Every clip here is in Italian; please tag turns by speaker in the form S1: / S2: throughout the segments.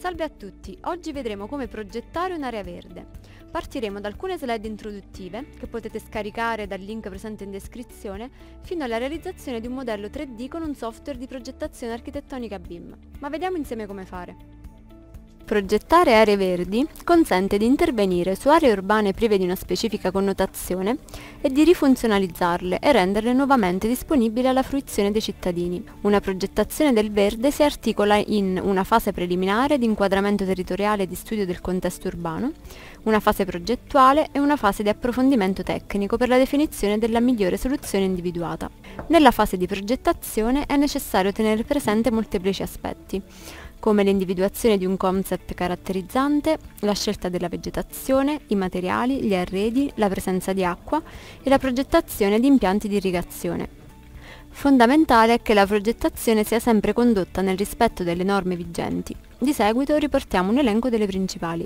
S1: Salve a tutti, oggi vedremo come progettare un'area verde. Partiremo da alcune slide introduttive, che potete scaricare dal link presente in descrizione, fino alla realizzazione di un modello 3D con un software di progettazione architettonica BIM. Ma vediamo insieme come fare. Progettare aree verdi consente di intervenire su aree urbane prive di una specifica connotazione e di rifunzionalizzarle e renderle nuovamente disponibili alla fruizione dei cittadini. Una progettazione del verde si articola in una fase preliminare di inquadramento territoriale e di studio del contesto urbano, una fase progettuale e una fase di approfondimento tecnico per la definizione della migliore soluzione individuata. Nella fase di progettazione è necessario tenere presente molteplici aspetti, come l'individuazione di un concept caratterizzante, la scelta della vegetazione, i materiali, gli arredi, la presenza di acqua e la progettazione di impianti di irrigazione. Fondamentale è che la progettazione sia sempre condotta nel rispetto delle norme vigenti. Di seguito riportiamo un elenco delle principali.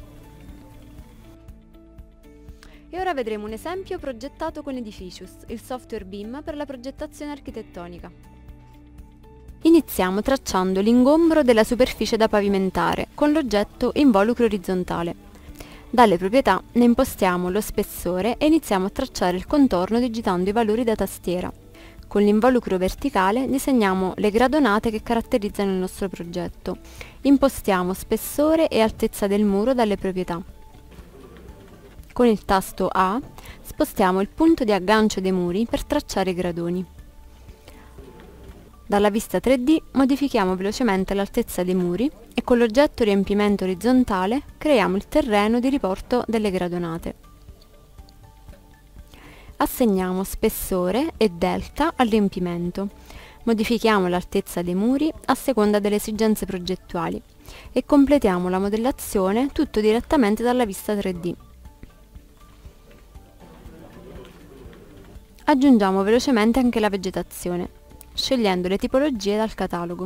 S1: E ora vedremo un esempio progettato con Edificius, il software BIM per la progettazione architettonica. Iniziamo tracciando l'ingombro della superficie da pavimentare con l'oggetto involucro orizzontale. Dalle proprietà ne impostiamo lo spessore e iniziamo a tracciare il contorno digitando i valori da tastiera. Con l'involucro verticale disegniamo le gradonate che caratterizzano il nostro progetto. Impostiamo spessore e altezza del muro dalle proprietà. Con il tasto A spostiamo il punto di aggancio dei muri per tracciare i gradoni. Dalla vista 3D modifichiamo velocemente l'altezza dei muri e con l'oggetto riempimento orizzontale creiamo il terreno di riporto delle gradonate. Assegniamo spessore e delta al riempimento. Modifichiamo l'altezza dei muri a seconda delle esigenze progettuali e completiamo la modellazione tutto direttamente dalla vista 3D. Aggiungiamo velocemente anche la vegetazione, scegliendo le tipologie dal catalogo.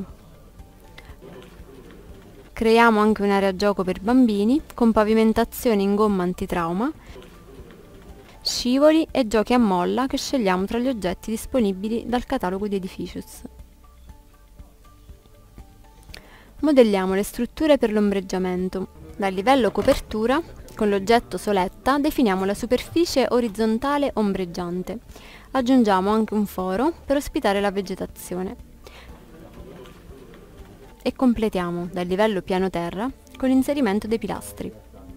S1: Creiamo anche un'area gioco per bambini con pavimentazione in gomma antitrauma, scivoli e giochi a molla che scegliamo tra gli oggetti disponibili dal catalogo di Edificius. Modelliamo le strutture per l'ombreggiamento. Dal livello copertura, con l'oggetto soletta, definiamo la superficie orizzontale ombreggiante. Aggiungiamo anche un foro per ospitare la vegetazione. E completiamo dal livello piano terra con l'inserimento dei pilastri.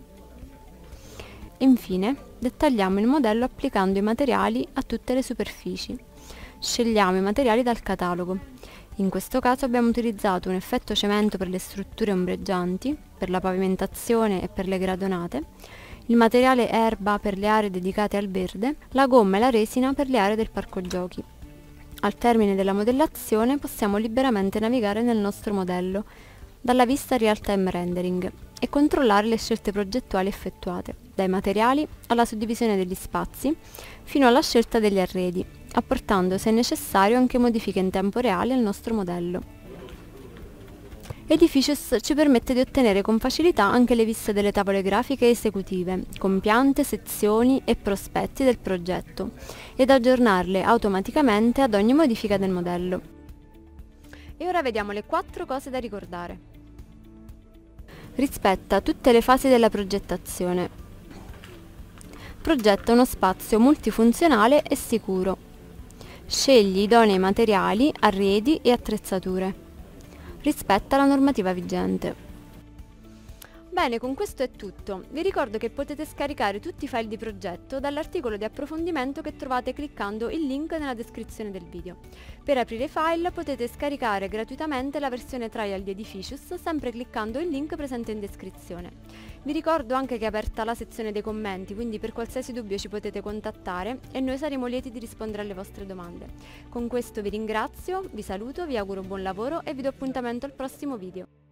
S1: Infine, dettagliamo il modello applicando i materiali a tutte le superfici. Scegliamo i materiali dal catalogo. In questo caso abbiamo utilizzato un effetto cemento per le strutture ombreggianti, per la pavimentazione e per le gradonate, il materiale erba per le aree dedicate al verde, la gomma e la resina per le aree del parco giochi. Al termine della modellazione possiamo liberamente navigare nel nostro modello, dalla vista Real-Time Rendering, e controllare le scelte progettuali effettuate, dai materiali alla suddivisione degli spazi, fino alla scelta degli arredi, apportando se necessario anche modifiche in tempo reale al nostro modello. Edificius ci permette di ottenere con facilità anche le viste delle tavole grafiche esecutive, con piante, sezioni e prospetti del progetto, ed aggiornarle automaticamente ad ogni modifica del modello. E ora vediamo le 4 cose da ricordare. Rispetta tutte le fasi della progettazione. Progetta uno spazio multifunzionale e sicuro. Scegli idonei materiali, arredi e attrezzature. Rispetta la normativa vigente. Bene, con questo è tutto. Vi ricordo che potete scaricare tutti i file di progetto dall'articolo di approfondimento che trovate cliccando il link nella descrizione del video. Per aprire i file potete scaricare gratuitamente la versione trial di Edificius sempre cliccando il link presente in descrizione. Vi ricordo anche che è aperta la sezione dei commenti, quindi per qualsiasi dubbio ci potete contattare e noi saremo lieti di rispondere alle vostre domande. Con questo vi ringrazio, vi saluto, vi auguro buon lavoro e vi do appuntamento al prossimo video.